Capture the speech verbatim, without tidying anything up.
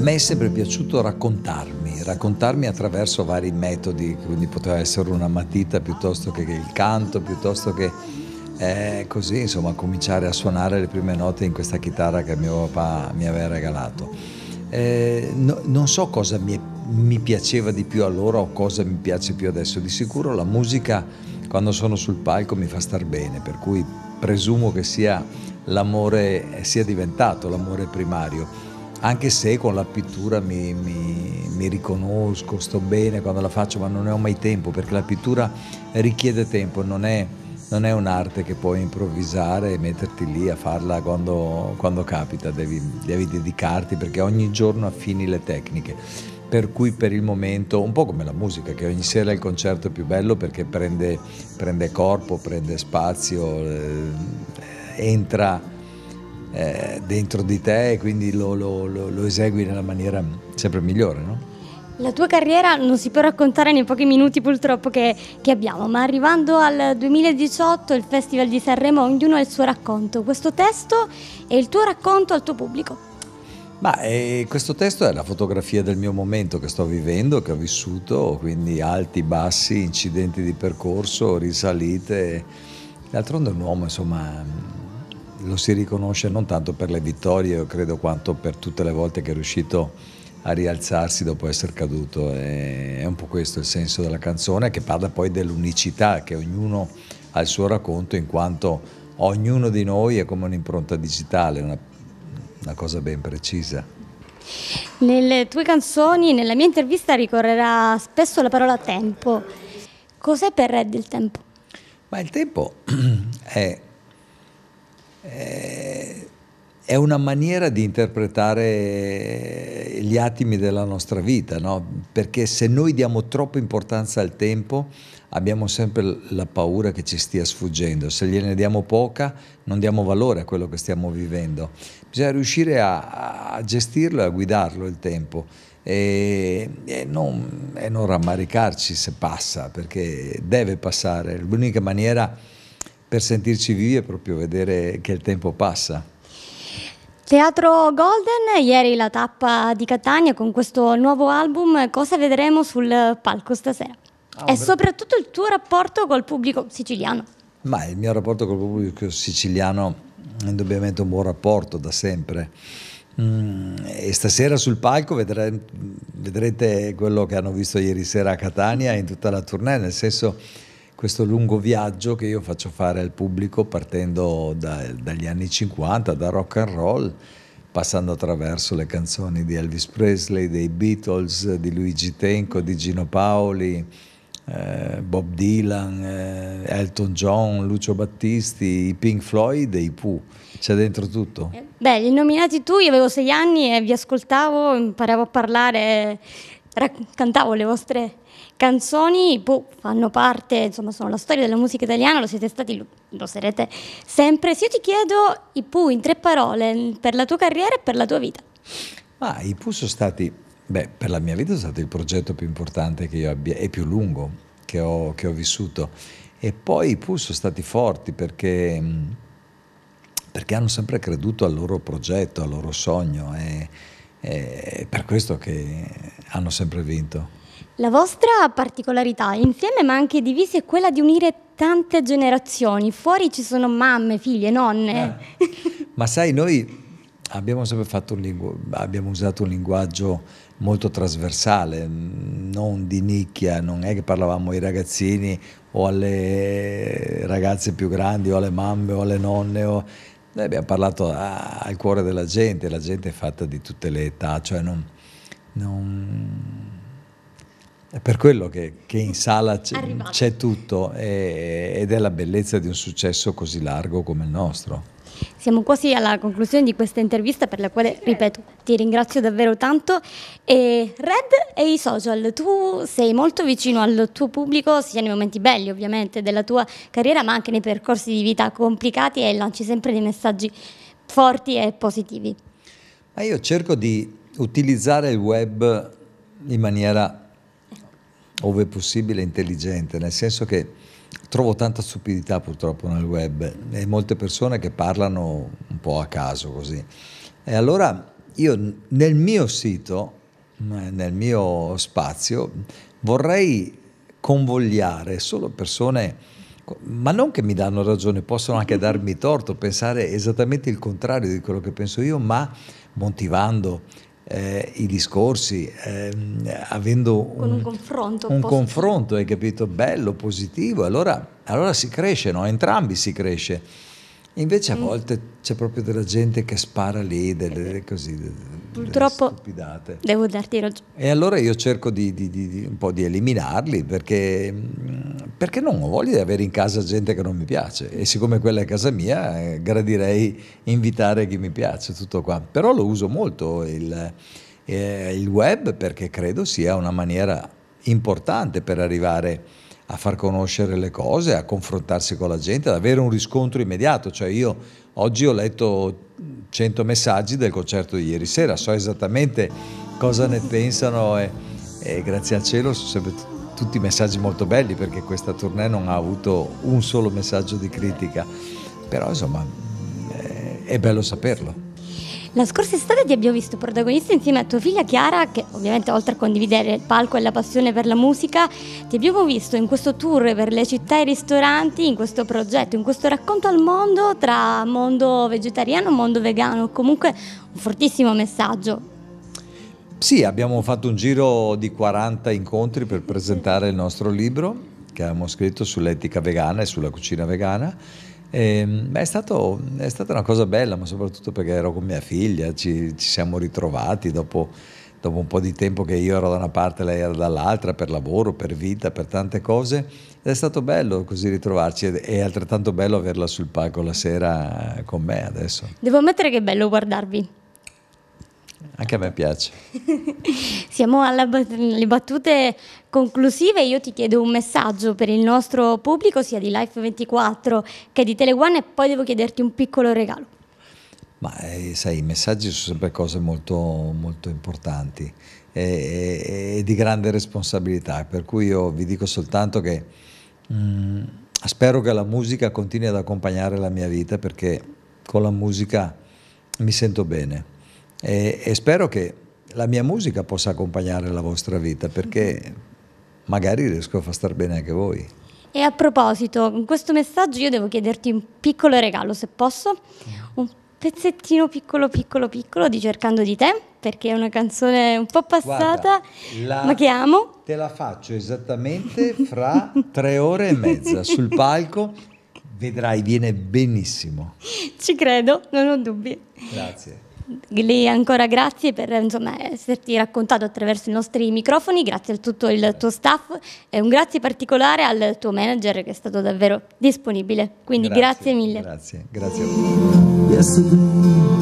me è sempre piaciuto raccontarmi, raccontarmi attraverso vari metodi, quindi poteva essere una matita piuttosto che il canto, piuttosto che eh, così, insomma, cominciare a suonare le prime note in questa chitarra che mio papà mi aveva regalato. Eh, no, non so cosa mi, mi piaceva di più allora o cosa mi piace più adesso, di sicuro la musica quando sono sul palco mi fa star bene, per cui presumo che sia l'amore, sia diventato l'amore primario. Anche se con la pittura mi, mi, mi riconosco, sto bene quando la faccio, ma non ne ho mai tempo, perché la pittura richiede tempo, non è, non è un'arte che puoi improvvisare e metterti lì a farla quando, quando capita, devi, devi dedicarti, perché ogni giorno affini le tecniche. Per cui per il momento, un po' come la musica, che ogni sera il concerto è più bello perché prende, prende corpo, prende spazio, eh, entra Eh, dentro di te e quindi lo, lo, lo, lo esegui nella maniera sempre migliore, no? La tua carriera non si può raccontare nei pochi minuti purtroppo che, che abbiamo, ma arrivando al duemiladiciotto, il Festival di Sanremo, ognuno ha il suo racconto. Questo testo è il tuo racconto al tuo pubblico. Ma eh, questo testo è la fotografia del mio momento che sto vivendo, che ho vissuto, quindi alti, bassi, incidenti di percorso, risalite. D'altronde un uomo, insomma, lo si riconosce non tanto per le vittorie, io credo, quanto per tutte le volte che è riuscito a rialzarsi dopo essere caduto. È un po' questo il senso della canzone, che parla poi dell'unicità, che ognuno ha il suo racconto, in quanto ognuno di noi è come un'impronta digitale, una, una cosa ben precisa. Nelle tue canzoni, nella mia intervista, ricorrerà spesso la parola tempo. Cos'è per Red il tempo? Ma il tempo è... è una maniera di interpretare gli attimi della nostra vita, no? Perché se noi diamo troppa importanza al tempo abbiamo sempre la paura che ci stia sfuggendo, se gliene diamo poca non diamo valore a quello che stiamo vivendo. Bisogna riuscire a, a gestirlo e a guidarlo il tempo e, e, non, e non rammaricarci se passa, perché deve passare. L'unica maniera per sentirci vivi è proprio vedere che il tempo passa. Teatro Golden, ieri la tappa di Catania con questo nuovo album, cosa vedremo sul palco stasera? Ah, e soprattutto il tuo rapporto col pubblico siciliano. Ma il mio rapporto col pubblico siciliano è indubbiamente un buon rapporto da sempre. Mm, e stasera sul palco vedrete, vedrete quello che hanno visto ieri sera a Catania in tutta la tournée, nel senso questo lungo viaggio che io faccio fare al pubblico partendo da, dagli anni cinquanta, da rock and roll, passando attraverso le canzoni di Elvis Presley, dei Beatles, di Luigi Tenco, di Gino Paoli, eh, Bob Dylan, eh, Elton John, Lucio Battisti, i Pink Floyd e i Pooh. C'è dentro tutto. Beh, li nominati tu, io avevo sei anni e vi ascoltavo, imparavo a parlare, cantavo le vostre canzoni. I Pooh fanno parte, insomma, sono la storia della musica italiana, lo siete stati, lo, lo sarete sempre. Se io ti chiedo i Pooh in tre parole per la tua carriera e per la tua vita. Ma i Pooh sono stati, beh, per la mia vita è stato il progetto più importante che io abbia e più lungo che ho, che ho vissuto. E poi i Pooh sono stati forti perché, perché hanno sempre creduto al loro progetto, al loro sogno, e è per questo che hanno sempre vinto. La vostra particolarità, insieme ma anche divisi, è quella di unire tante generazioni. Fuori ci sono mamme, figlie, nonne. Eh. Ma sai, noi abbiamo sempre fatto un lingu- abbiamo usato un linguaggio molto trasversale, non di nicchia, non è che parlavamo ai ragazzini o alle ragazze più grandi o alle mamme o alle nonne. O... Noi abbiamo parlato a, al cuore della gente, la gente è fatta di tutte le età, cioè non... non... È per quello che, che in sala c'è tutto e, ed è la bellezza di un successo così largo come il nostro. Siamo quasi alla conclusione di questa intervista, per la quale, ripeto, ti ringrazio davvero tanto. E Red e i social, tu sei molto vicino al tuo pubblico, sia nei momenti belli ovviamente della tua carriera, ma anche nei percorsi di vita complicati, e lanci sempre dei messaggi forti e positivi. Ma io cerco di utilizzare il web in maniera, ove possibile, intelligente, nel senso che trovo tanta stupidità purtroppo nel web e molte persone che parlano un po' a caso così. E allora io nel mio sito, nel mio spazio, vorrei convogliare solo persone, ma non che mi danno ragione, possono anche darmi torto, pensare esattamente il contrario di quello che penso io, ma motivando eh, i discorsi, eh, avendo con un, un confronto, un positivo. confronto, hai capito, bello, positivo, allora, allora si cresce, no? Entrambi si cresce. Invece a volte c'è proprio della gente che spara lì, delle, delle così, delle, purtroppo delle stupidate. Devo darti ragione. E allora io cerco di, di, di, di un po' di eliminarli, perché, perché non ho voglia di avere in casa gente che non mi piace, e siccome quella è casa mia, eh, gradirei invitare chi mi piace, tutto qua. Però lo uso molto il, eh, il web, perché credo sia una maniera importante per arrivare a far conoscere le cose, a confrontarsi con la gente, ad avere un riscontro immediato. Cioè io oggi ho letto cento messaggi del concerto di ieri sera, so esattamente cosa ne pensano, e, e grazie al cielo sono sempre tutti messaggi molto belli, perché questa tournée non ha avuto un solo messaggio di critica, però insomma è, è bello saperlo. La scorsa estate ti abbiamo visto protagonista insieme a tua figlia Chiara, che ovviamente oltre a condividere il palco e la passione per la musica, ti abbiamo visto in questo tour per le città e i ristoranti, in questo progetto, in questo racconto al mondo tra mondo vegetariano e mondo vegano, comunque un fortissimo messaggio. Sì, abbiamo fatto un giro di quaranta incontri per presentare il nostro libro che abbiamo scritto sull'etica vegana e sulla cucina vegana. E, beh, è, stato, è stata una cosa bella, ma soprattutto perché ero con mia figlia, ci, ci siamo ritrovati dopo, dopo un po' di tempo che io ero da una parte e lei era dall'altra, per lavoro, per vita, per tante cose, ed è stato bello così ritrovarci, ed è altrettanto bello averla sul palco la sera con me adesso. Devo ammettere che è bello guardarvi. Anche a me piace. Siamo alle battute conclusive. Io ti chiedo un messaggio per il nostro pubblico, sia di Life ventiquattro che di Teleone, e poi devo chiederti un piccolo regalo. Ma eh, sai, i messaggi sono sempre cose molto, molto importanti e, e, e di grande responsabilità, per cui io vi dico soltanto che mh, spero che la musica continui ad accompagnare la mia vita, perché con la musica mi sento bene. E, e spero che la mia musica possa accompagnare la vostra vita, perché magari riesco a far star bene anche voi. E a proposito, con questo messaggio io devo chiederti un piccolo regalo, se posso, un pezzettino piccolo piccolo piccolo di Cercando di te, perché è una canzone un po' passata. Guarda, la, ma che amo. Te la faccio esattamente fra tre ore e mezza sul palco, vedrai, viene benissimo. Ci credo, non ho dubbi. Grazie. Lì ancora grazie per insomma, esserti raccontato attraverso i nostri microfoni, grazie a tutto il tuo staff e un grazie particolare al tuo manager che è stato davvero disponibile, quindi grazie, grazie mille. Grazie, grazie a voi.